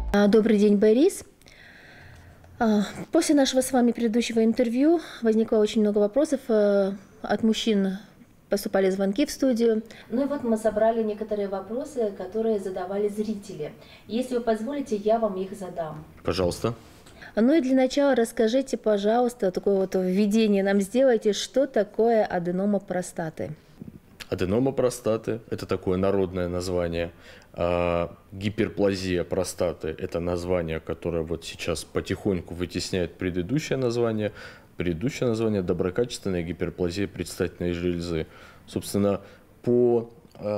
Добрый день, Борис. После нашего с вами предыдущего интервью возникло очень много вопросов от мужчин. Поступали звонки в студию. Ну и вот мы собрали некоторые вопросы, которые задавали зрители. Если вы позволите, я вам их задам. Пожалуйста. Ну и для начала расскажите, пожалуйста, такое вот введение нам сделайте, что такое аденома простаты. Аденома простаты – это такое народное название. Гиперплазия простаты – это название, которое вот сейчас потихоньку вытесняет предыдущее название. Предыдущее название – доброкачественная гиперплазия предстательной железы. Собственно, по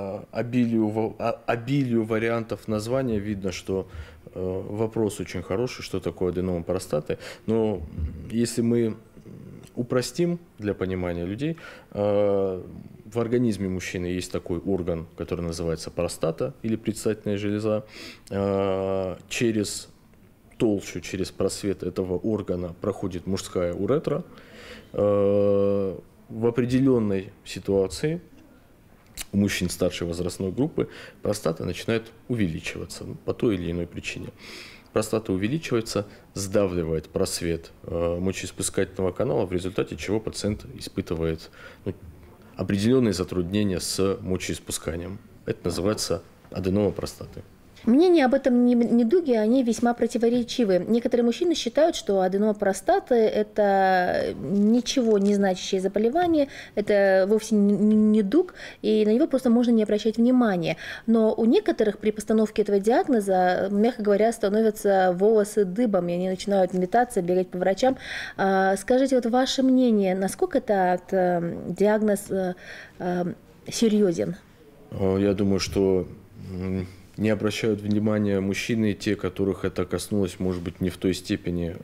обилию вариантов названия видно, что вопрос очень хороший, что такое аденома простаты. Но если мы упростим для понимания людей, в организме мужчины есть такой орган, который называется простата или предстательная железа. Через толщу, через просвет этого органа проходит мужская уретра. В определенной ситуации у мужчин старшей возрастной группы простата начинает увеличиваться по той или иной причине. Простата увеличивается, сдавливает просвет мочеиспускательного канала, в результате чего пациент испытывает определенные затруднения с мочеиспусканием. Это называется аденома простаты. Мнения об этом недуге, они весьма противоречивы. Некоторые мужчины считают, что аденома простаты – это ничего не значащее заболевание, это вовсе не недуг, и на него просто можно не обращать внимания. Но у некоторых при постановке этого диагноза, мягко говоря, становятся волосы дыбом, и они начинают метаться, бегать по врачам. Скажите, вот ваше мнение, насколько этот диагноз серьезен? Я думаю, что не обращают внимания мужчины, те, которых это коснулось, может быть, не в той степени,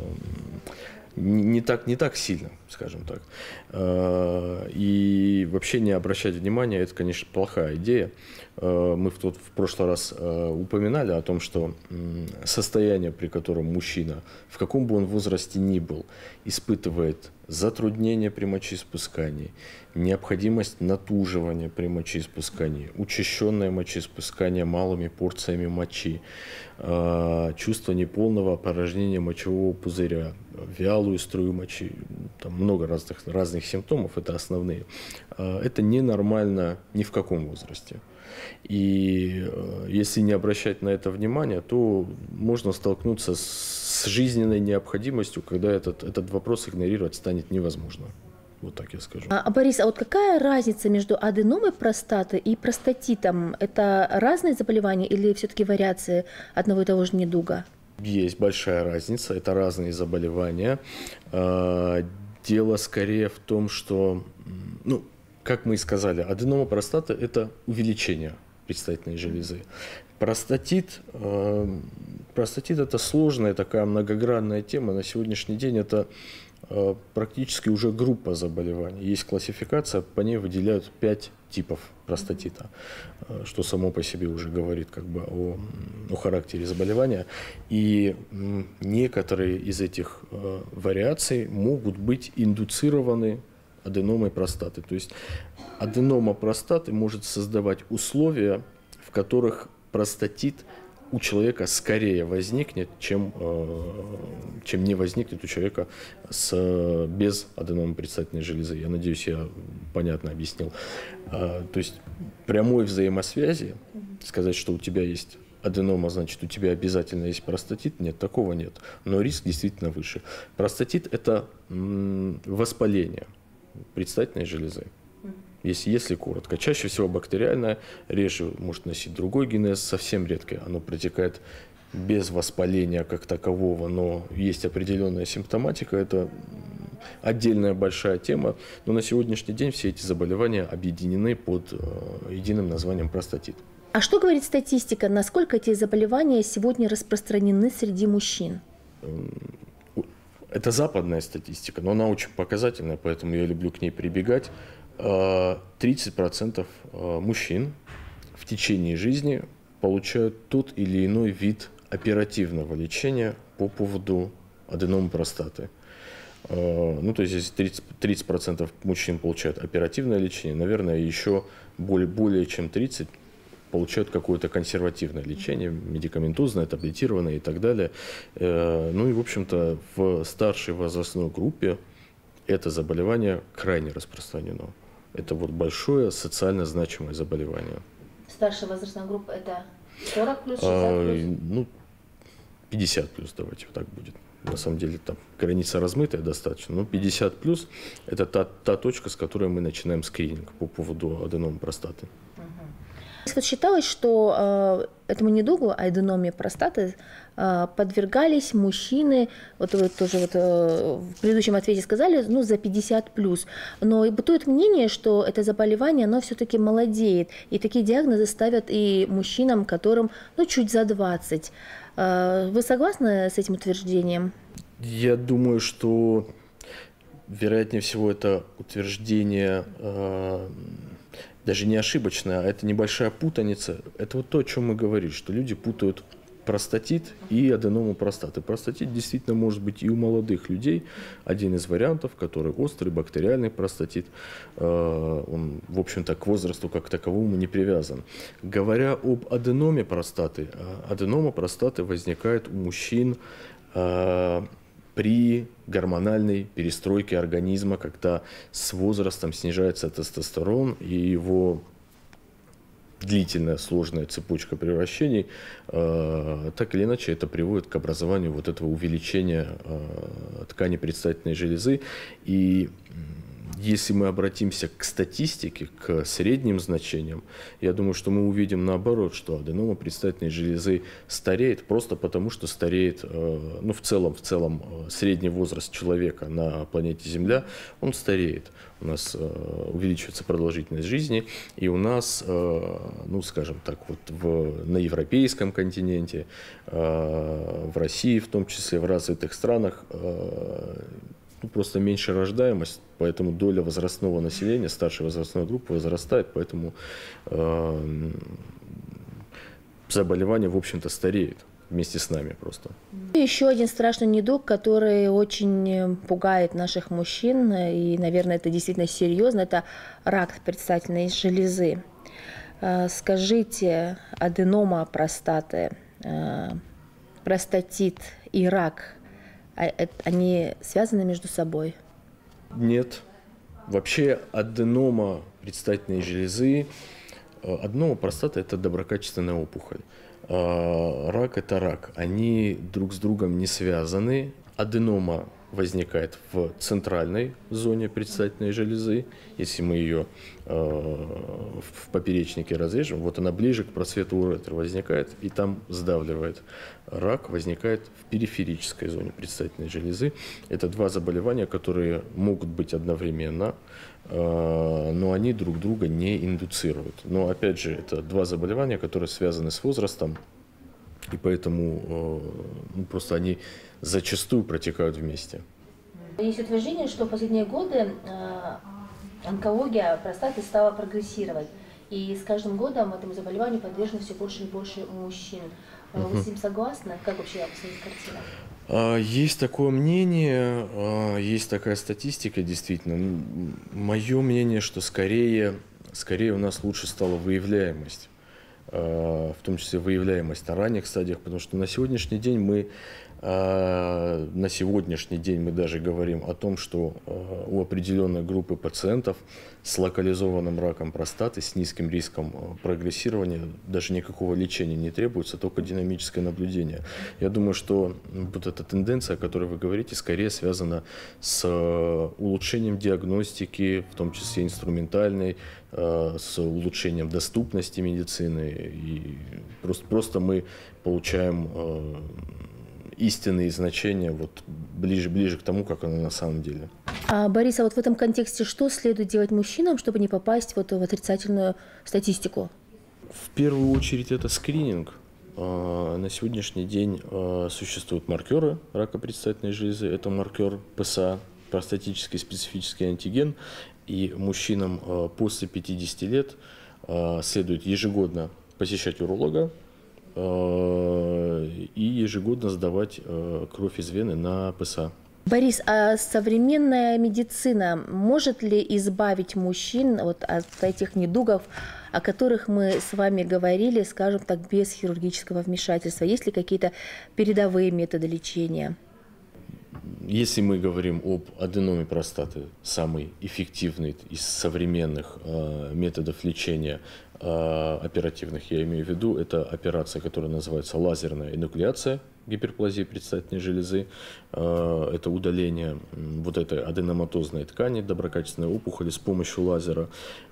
не так сильно, скажем так. И вообще не обращать внимания, это, конечно, плохая идея. Мы в прошлый раз упоминали о том, что состояние, при котором мужчина, в каком бы он возрасте ни был, испытывает затруднения при мочеиспускании, необходимость натуживания при мочеиспускании, учащенное мочеиспускание малыми порциями мочи, чувство неполного опорожнения мочевого пузыря, вялую струю мочи, там много разных симптомов, это основные. Это ненормально ни в каком возрасте. И если не обращать на это внимания, то можно столкнуться с жизненной необходимостью, когда этот вопрос игнорировать станет невозможно. Вот так я скажу. Борис, а вот какая разница между аденомой простаты и простатитом? Это разные заболевания или все-таки вариации одного и того же недуга? Есть большая разница, это разные заболевания. Дело скорее в том, что, как мы и сказали, аденома простаты – это увеличение предстательной железы. Простатит – это сложная такая многогранная тема. На сегодняшний день это практически уже группа заболеваний. Есть классификация, по ней выделяют 5 типов простатита, что само по себе уже говорит о характере заболевания. И некоторые из этих вариаций могут быть индуцированы аденомой простаты. То есть аденома простаты может создавать условия, в которых простатит у человека скорее возникнет, чем не возникнет у человека без аденомы предстательной железы. Я надеюсь, я понятно объяснил. То есть прямой взаимосвязи, сказать, что у тебя есть аденома, значит, у тебя обязательно есть простатит, нет, такого нет. Но риск действительно выше. Простатит – это воспаление предстательной железы. Если коротко. Чаще всего бактериальное, реже может носить другой генез, совсем редко оно протекает без воспаления как такового, но есть определенная симптоматика, это отдельная большая тема, но на сегодняшний день все эти заболевания объединены под единым названием простатит. А что говорит статистика, насколько эти заболевания сегодня распространены среди мужчин? Это западная статистика, но она очень показательная, поэтому я люблю к ней прибегать. 30% мужчин в течение жизни получают тот или иной вид оперативного лечения по поводу аденомы простаты. То есть, если 30% мужчин получают оперативное лечение, наверное, еще более чем 30, получают какое-то консервативное лечение, медикаментозное, таблетированное и так далее. Ну и, в общем-то, в старшей возрастной группе это заболевание крайне распространено. Это вот большое социально значимое заболевание. Старшая возрастная группа это 40 плюс, 60 плюс? Ну, 50 плюс, давайте вот так будет. На самом деле там граница размытая достаточно, но 50 плюс это та точка, с которой мы начинаем скрининг по поводу аденомы простаты. Вот считалось, что этому недугу, аденоме простаты, подвергались мужчины, вот вы тоже вот, в предыдущем ответе сказали, ну, за 50 плюс. Но и бытует мнение, что это заболевание, оно все-таки молодеет. И такие диагнозы ставят и мужчинам, которым, ну, чуть за 20. Вы согласны с этим утверждением? Я думаю, что, вероятнее всего, это утверждение даже не ошибочное, а это небольшая путаница. Это вот то, о чем мы говорили, что люди путают простатит и аденому простаты. Простатит действительно может быть и у молодых людей. Один из вариантов, который острый бактериальный простатит, он, в общем-то, к возрасту как таковому не привязан. Говоря об аденоме простаты, аденома простаты возникает у мужчин при гормональной перестройке организма, когда с возрастом снижается тестостерон и его длительная сложная цепочка превращений, так или иначе это приводит к образованию вот этого увеличения ткани предстательной железы. И если мы обратимся к статистике, к средним значениям, я думаю, что мы увидим наоборот, что аденома предстательной железы стареет просто потому, что стареет, ну, в целом средний возраст человека на планете Земля, он стареет. У нас увеличивается продолжительность жизни, и у нас, ну, скажем так, вот на европейском континенте, в России, в том числе в развитых странах, ну, просто меньше рождаемость, поэтому доля возрастного населения, старшей возрастной группы возрастает, поэтому заболевание, в общем-то, стареет вместе с нами просто. Еще один страшный недуг, который очень пугает наших мужчин, и, наверное, это действительно серьезно, это рак предстательной железы. Скажите, аденома простаты, простатит и рак, они связаны между собой? Нет. Вообще аденома предстательной железы, аденома простаты – это доброкачественная опухоль. Рак – это рак. Они друг с другом не связаны. Аденома возникает в центральной зоне предстательной железы. Если мы ее в поперечнике разрежем, вот она ближе к просвету уретры возникает и там сдавливает. Рак возникает в периферической зоне предстательной железы. Это два заболевания, которые могут быть одновременно, но они друг друга не индуцируют. Но опять же, это два заболевания, которые связаны с возрастом, и поэтому просто они зачастую протекают вместе. Есть утверждение, что в последние годы онкология простаты стала прогрессировать, и с каждым годом этому заболеванию подвержены все больше и больше мужчин. Вы с этим согласны? Как вообще обстоит картина? Есть такое мнение, есть такая статистика, действительно. Мое мнение, что скорее у нас лучше стала выявляемость, в том числе выявляемость на ранних стадиях, потому что на сегодняшний день мы даже говорим о том, что у определенной группы пациентов с локализованным раком простаты, с низким риском прогрессирования, даже никакого лечения не требуется, только динамическое наблюдение. Я думаю, что вот эта тенденция, о которой вы говорите, скорее связана с улучшением диагностики, в том числе инструментальной, с улучшением доступности медицины. И просто мы получаем истинные значения вот ближе к тому, как оно на самом деле. Борис, а вот в этом контексте что следует делать мужчинам, чтобы не попасть вот в отрицательную статистику? В первую очередь это скрининг. На сегодняшний день существуют маркеры рака предстательной железы. Это маркер ПСА, простатический специфический антиген. И мужчинам после 50 лет следует ежегодно посещать уролога и ежегодно сдавать кровь из вены на ПСА. Борис, а современная медицина может ли избавить мужчин вот от этих недугов, о которых мы с вами говорили, скажем так, без хирургического вмешательства? Есть ли какие-то передовые методы лечения? Если мы говорим об аденоме простаты, самый эффективный из современных методов лечения оперативных, я имею в виду, это операция, которая называется лазерная энуклеация гиперплазии предстательной железы. Это удаление вот этой аденоматозной ткани, доброкачественной опухоли с помощью лазера.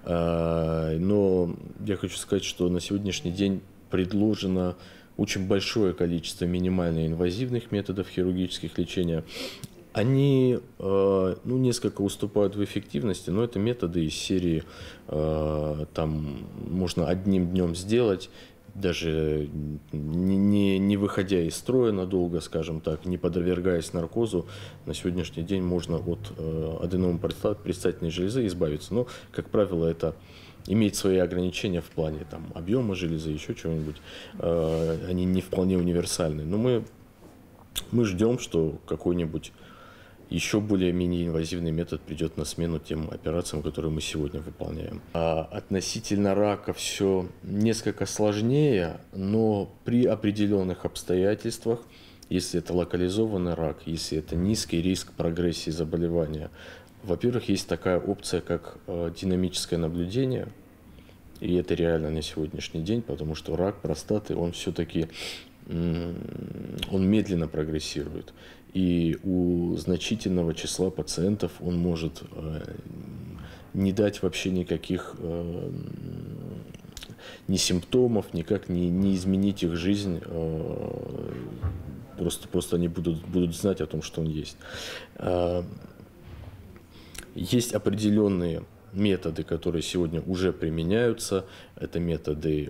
Но я хочу сказать, что на сегодняшний день предложено очень большое количество минимально инвазивных методов хирургических лечения. Они несколько уступают в эффективности, но это методы из серии там можно одним днем сделать, даже не выходя из строя надолго, скажем так, не подвергаясь наркозу. На сегодняшний день можно от аденома предстательной железы избавиться. Но, как правило, это имеет свои ограничения в плане там, объема железы, еще чего-нибудь. Они не вполне универсальны. Но мы ждем, что какой-нибудь еще более-менее инвазивный метод придет на смену тем операциям, которые мы сегодня выполняем. Относительно рака все несколько сложнее, но при определенных обстоятельствах, если это локализованный рак, если это низкий риск прогрессии заболевания, во-первых, есть такая опция, как динамическое наблюдение, и это реально на сегодняшний день, потому что рак простаты, он все-таки он медленно прогрессирует. И у значительного числа пациентов он может не дать вообще никаких ни симптомов, никак не изменить их жизнь. Просто они будут знать о том, что он есть. Есть определенные методы, которые сегодня уже применяются. Это методы,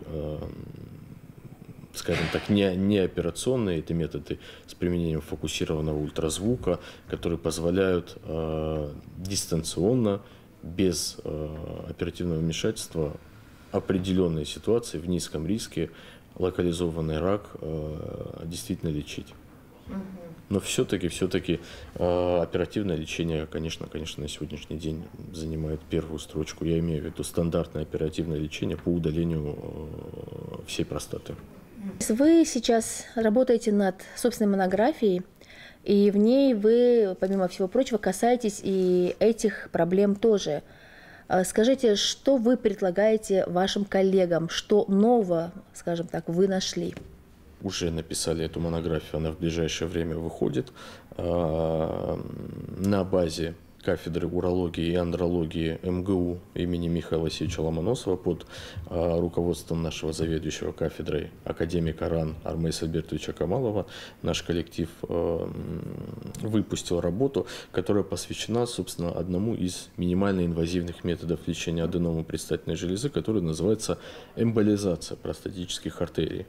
скажем так, не операционные, это методы с применением фокусированного ультразвука, которые позволяют дистанционно, без оперативного вмешательства, определенные ситуации в низком риске, локализованный рак действительно лечить. Но все-таки оперативное лечение, конечно, на сегодняшний день занимает первую строчку. Я имею в виду стандартное оперативное лечение по удалению всей простаты. Вы сейчас работаете над собственной монографией, и в ней вы, помимо всего прочего, касаетесь и этих проблем тоже. Скажите, что вы предлагаете вашим коллегам, что нового, скажем так, вы нашли? Уже написали эту монографию, она в ближайшее время выходит на базе кафедры урологии и андрологии МГУ имени Михаила Васильевича Ломоносова под руководством нашего заведующего кафедрой академика РАН Армейса Альбертовича Камалова. Наш коллектив выпустил работу, которая посвящена, собственно, одному из минимально инвазивных методов лечения аденомы предстательной железы, который называется эмболизация простатических артерий.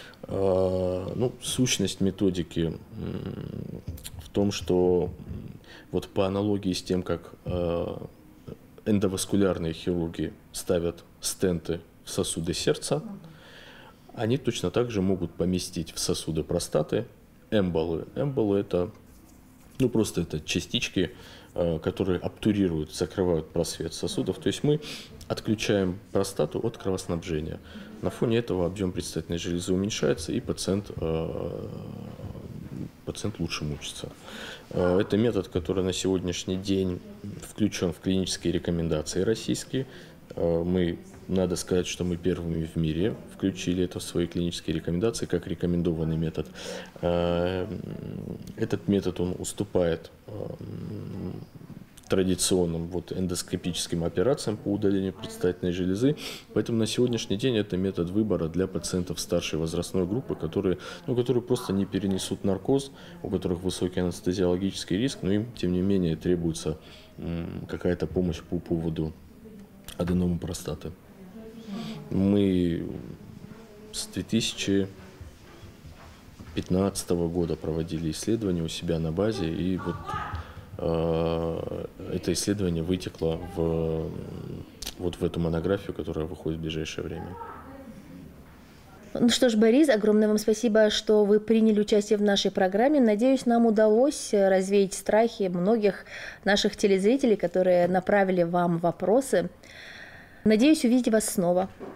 Сущность методики в том, что вот по аналогии с тем, как эндоваскулярные хирурги ставят стенты в сосуды сердца, они точно так же могут поместить в сосуды простаты эмболы. Эмболы это, просто это частички, которые обтурируют, закрывают просвет сосудов. То есть мы отключаем простату от кровоснабжения. На фоне этого объем предстательной железы уменьшается, и пациент лучше мучится. Это метод, который на сегодняшний день включен в клинические рекомендации российские. Надо сказать, что мы первыми в мире включили это в свои клинические рекомендации как рекомендованный метод. Этот метод, он уступает традиционным эндоскопическим операциям по удалению предстательной железы. Поэтому на сегодняшний день это метод выбора для пациентов старшей возрастной группы, которые просто не перенесут наркоз, у которых высокий анестезиологический риск, но им, тем не менее, требуется какая-то помощь по поводу аденомы простаты. Мы с 2015 года проводили исследования у себя на базе, и это исследование вытекло в эту монографию, которая выходит в ближайшее время. Ну что ж, Борис, огромное вам спасибо, что вы приняли участие в нашей программе. Надеюсь, нам удалось развеять страхи многих наших телезрителей, которые направили вам вопросы. Надеюсь увидеть вас снова.